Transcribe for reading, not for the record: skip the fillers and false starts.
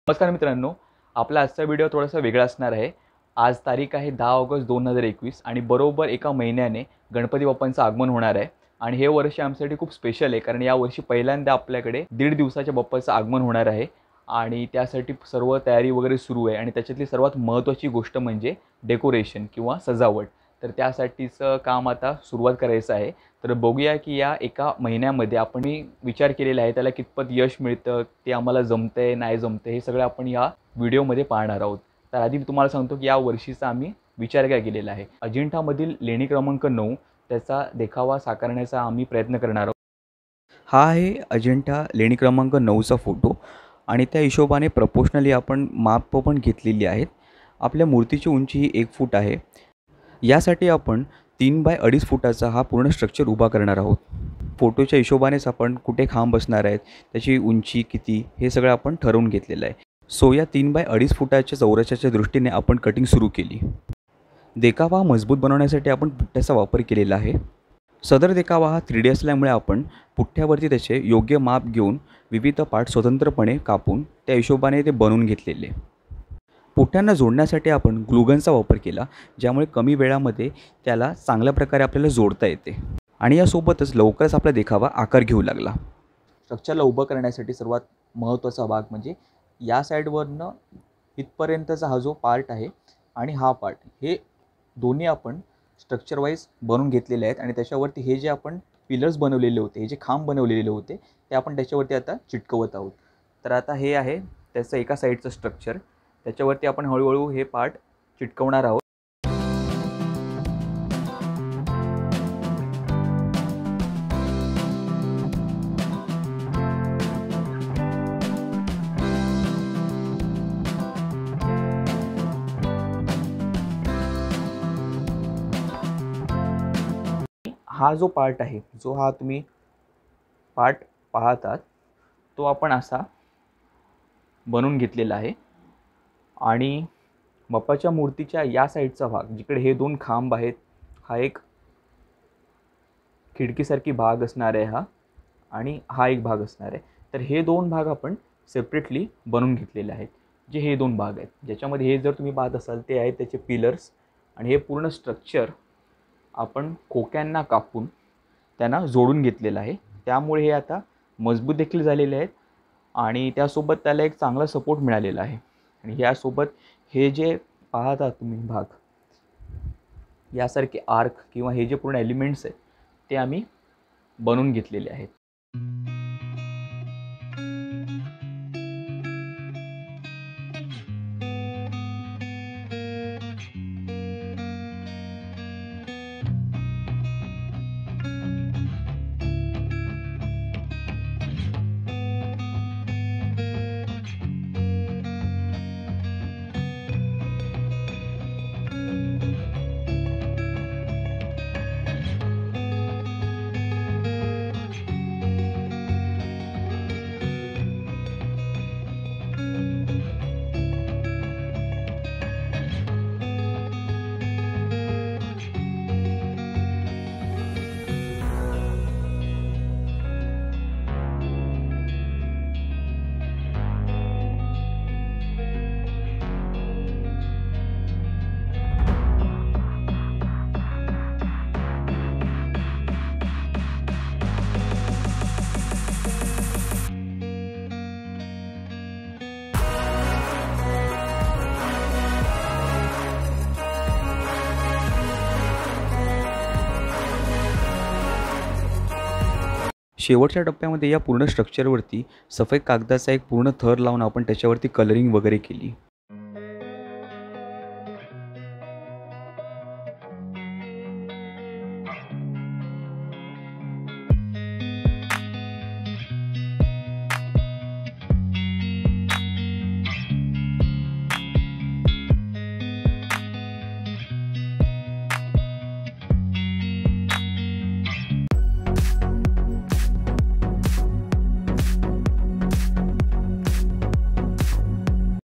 नमस्कार मित्रांनो, आपला आजचा व्हिडिओ थोडासा वेगळा असणार आहे। आज तारीख आहे 10 ऑगस्ट 2021 आणि बरोबर एका महिन्याने गणपती बाप्पांचं आगमन होणार आहे। आणि हे वर्ष आमच्यासाठी खूप स्पेशल आहे, कारण या वर्षी पहिल्यांदा आपल्याकडे 1.5 दिवसाच्या बाप्पाचं आगमन होणार आहे आणि त्यासाठी सर्व तयारी वगैरे सुरू आहे। आणि त्याच्यातली सर्वात महत्त्वाची गोष्ट म्हणजे डेकोरेशन किंवा सजावट। तर त्यासाठीचं काम आता सुरुवात करायचं आहे। तर बघूया की या एका महिन्यामध्ये आपण विचार केलेला आहे त्याला कितपत यश मिळतं, ते आम्हाला जमतंय नाही जमतंय हे सगळं आपण या व्हिडिओमध्ये पाहणार आहोत। तर आधी मी तुम्हाला सांगतो की या वर्षीचा आम्ही विचार काय केलेला आहे। अजिंठामधील लेणी क्रमांक 9 त्याचा देखावा साकारण्याचा आम्ही प्रयत्न करणार आहोत। हा आहे अजिंठा लेणी क्रमांक 9चा फोटो आणि त्या हिशोबाने प्रपोर्शनली आपण माप पण घेतलेली आहेत। आपल्या मूर्तीची उंची ही 1 फूट आहे। यासाठी आपण 3 बाय 2.5 फुटाचा हा पूर्ण स्ट्रक्चर उभा करणार आहोत। फोटोच्या हिशोबानेच आपण कुठे खांब बसणार आहेत, त्याची उंची किती हे सगळं आपण ठरवून घेतलेलं आहे। सो या 3 बाय 2.5 फुटाच्या चौरसाच्या दृष्टीने आपण कटिंग सुरू केली। देखावा मजबूत बनवण्यासाठी आपण पुठ्ठ्याचा वापर केलेला आहे। सदर देखावा हा 3D असल्यामुळे आपण पुठ्ठ्यावरती त्याचे योग्य माप घेऊन विविध पार्ट स्वतंत्रपणे कापून त्या हिशोबाने ते बनवून घेतलेले। पुठ्ठ्यांना जोडण्यासाठी आपण ग्लूगनचा वापर केला, ज्यामुळे कमी वेळामध्ये त्याला चांगल्या प्रकारे आपल्याला जोडता येते आणि यासोबतच लवकरच आपला देखावा आकार घेऊ लागला। स्ट्रक्चरला उभं करण्यासाठी सर्वात महत्त्वाचा भाग म्हणजे या साईडवरनं इथपर्यंतचा हा जो पार्ट आहे आणि हा पार्ट, हे दोन्ही आपण स्ट्रक्चर वाईज बनवून घेतलेले आहेत। आणि त्याच्यावरती हे जे आपण पिलर्स बनवलेले होते, हे जे खांब बनवलेले होते, ते आपण त्याच्यावरती आता चिटकवत आहोत। तर आता हे आहे त्याचं एका साईडचं स्ट्रक्चर, त्याच्यावरती आपण हळूहळू हे पार्ट चिटकवणार आहोत। हा जो पार्ट आहे, जो हा तुम्ही पार्ट पाहतात, तो आपण असा बनवून घेतलेला आहे। आणि बाप्पाच्या मूर्तीच्या या साईडचा भाग, जिकडे हे 2 खांब आहेत, हा एक खिडकीसारखी भाग असणार आहे हा, आणि हा एक भाग असणार आहे। तर हे 2 भाग आपण सेपरेटली बनवून घेतलेले आहेत। जे हे 2 भाग आहेत, ज्याच्यामध्ये हे जर तुम्ही पाहत असाल ते आहेत त्याचे पिलर्स, आणि हे पूर्ण स्ट्रक्चर आपण खोक्यांना कापून त्यांना जोडून घेतलेलं आहे। त्यामुळे हे आता मजबूत देखील झालेले आहेत आणि त्यासोबत त्याला एक चांगला सपोर्ट मिळालेला आहे। आणि यासोबत हे जे पाहता तुम्ही भाग, यासारखे आर्क किंवा हे जे पूर्ण एलिमेंट्स आहेत ते आम्ही बनवून घेतलेले आहेत। शेवटच्या टप्प्यामध्ये या पूर्ण स्ट्रक्चरवरती सफेद कागदाचा एक पूर्ण थर लावून आपण त्याच्यावरती कलरिंग वगैरे केली।